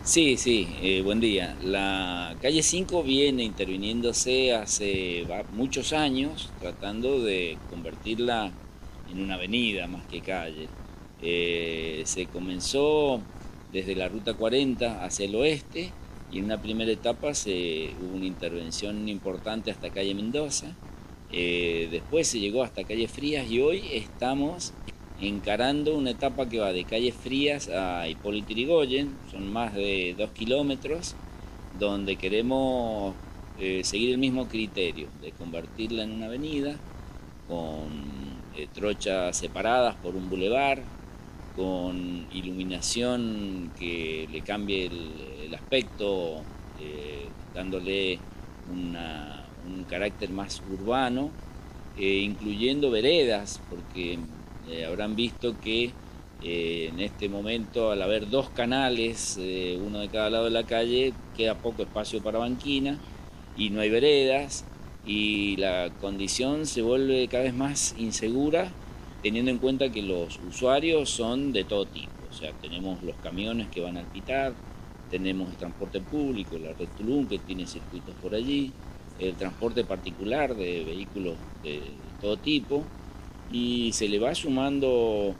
Sí, sí, buen día. La calle 5 viene interviniéndose hace muchos años, tratando de convertirla en una avenida más que calle. Se comenzó desde la Ruta 40 hacia el oeste y en una primera etapa hubo una intervención importante hasta calle Mendoza. Después se llegó hasta calle Frías y hoy estamos encarando una etapa que va de calle Frías a Hipólito Yrigoyen, son más de 2 kilómetros, donde queremos seguir el mismo criterio de convertirla en una avenida con trochas separadas por un bulevar, con iluminación que le cambie el aspecto, dándole un carácter más urbano, incluyendo veredas, porque habrán visto que en este momento, al haber dos canales, uno de cada lado de la calle, queda poco espacio para banquina y no hay veredas y la condición se vuelve cada vez más insegura, teniendo en cuenta que los usuarios son de todo tipo. O sea, tenemos los camiones que van al Pitar, tenemos el transporte público, la Red Tulum, que tiene circuitos por allí, el transporte particular de vehículos de todo tipo, y se le va sumando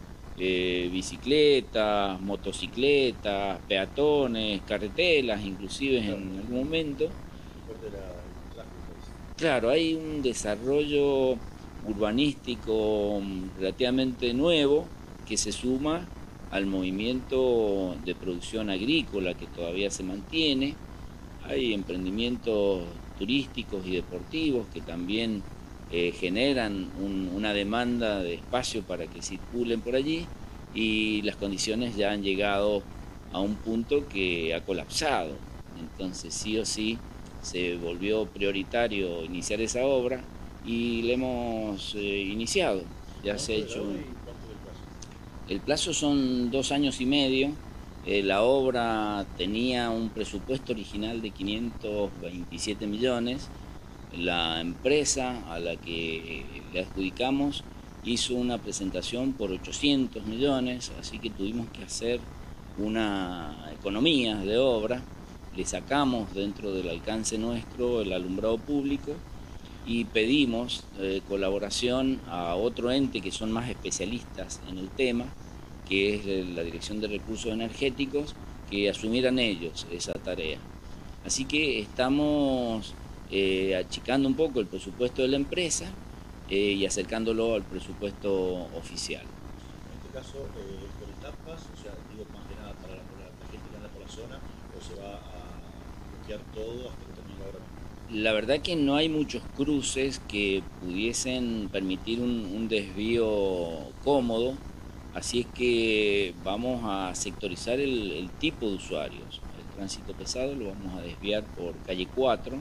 bicicletas, motocicletas, peatones, carretelas, inclusive Claro, en es algún momento. muy fuerte el tráfico. Claro, hay un desarrollo urbanístico relativamente nuevo que se suma al movimiento de producción agrícola que todavía se mantiene. Hay emprendimientos turísticos y deportivos que también generan una demanda de espacio para que circulen por allí y las condiciones ya han llegado a un punto que ha colapsado. Entonces sí o sí se volvió prioritario iniciar esa obra y la hemos iniciado. Ya se ha ¿Cuánto de la hecho. obra y cuánto del plazo? El plazo son 2 años y medio. La obra tenía un presupuesto original de 527 millones. La empresa a la que le adjudicamos hizo una presentación por 800 millones, así que tuvimos que hacer una economía de obra. Le sacamos dentro del alcance nuestro el alumbrado público y pedimos colaboración a otro ente que son más especialistas en el tema, que es la Dirección de Recursos Energéticos, que asumieran ellos esa tarea. Así que estamos achicando un poco el presupuesto de la empresa y acercándolo al presupuesto oficial. En este caso, es por etapas, o sea, digo más que nada para la gente que anda por la zona, o se va a bloquear todo hasta que termine la obra completa. La verdad que no hay muchos cruces que pudiesen permitir un desvío cómodo, así es que vamos a sectorizar el tipo de usuarios. El tránsito pesado lo vamos a desviar por calle 4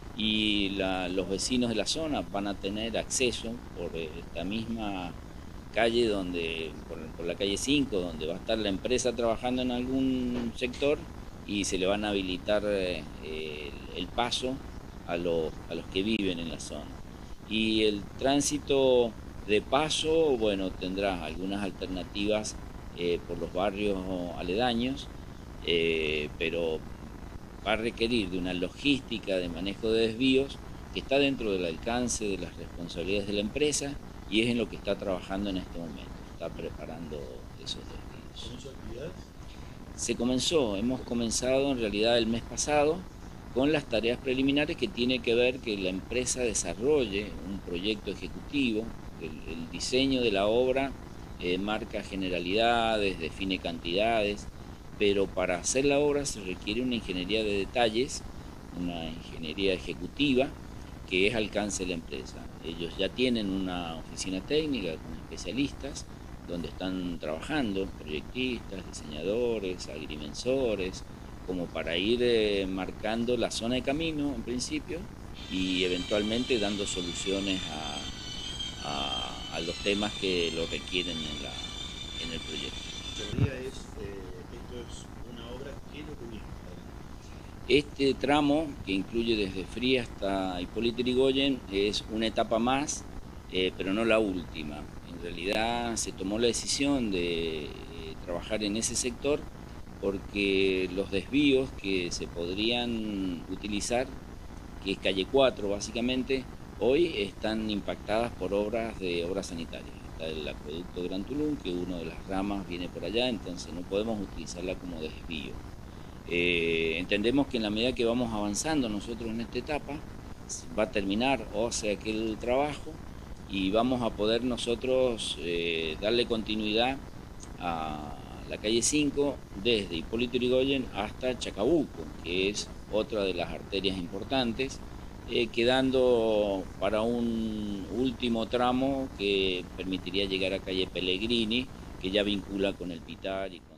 y los vecinos de la zona van a tener acceso por esta misma calle por la calle 5, donde va a estar la empresa trabajando en algún sector y se le van a habilitar el paso a los que viven en la zona. Y el tránsito de paso, bueno, tendrá algunas alternativas por los barrios aledaños, pero va a requerir de una logística de manejo de desvíos que está dentro del alcance de las responsabilidades de la empresa y es en lo que está trabajando en este momento, está preparando esos desvíos. ¿Comenzó actividades? Hemos comenzado en realidad el mes pasado con las tareas preliminares que tiene que ver que la empresa desarrolle un proyecto ejecutivo, el diseño de la obra marca generalidades, define cantidades, pero para hacer la obra se requiere una ingeniería de detalles, una ingeniería ejecutiva que es alcance de la empresa. Ellos ya tienen una oficina técnica con especialistas donde están trabajando proyectistas, diseñadores, agrimensores, como para ir marcando la zona de camino en principio y eventualmente dando soluciones a los temas que lo requieren en el proyecto. Teoría es, esto es una obra que lo que viene adelante. Este tramo, que incluye desde Fría hasta Hipólito Yrigoyen, es una etapa más, pero no la última. En realidad se tomó la decisión de trabajar en ese sector porque los desvíos que se podrían utilizar, que es calle 4 básicamente, hoy están impactadas por obras sanitarias. Está el acueducto Gran Tulum, que una de las ramas viene por allá, entonces no podemos utilizarla como desvío. Entendemos que en la medida que vamos avanzando nosotros en esta etapa, va a terminar o sea aquel trabajo y vamos a poder nosotros darle continuidad a la calle 5 desde Hipólito Yrigoyen hasta Chacabuco, que es otra de las arterias importantes, quedando para un último tramo que permitiría llegar a calle Pellegrini, que ya vincula con el Pitar y con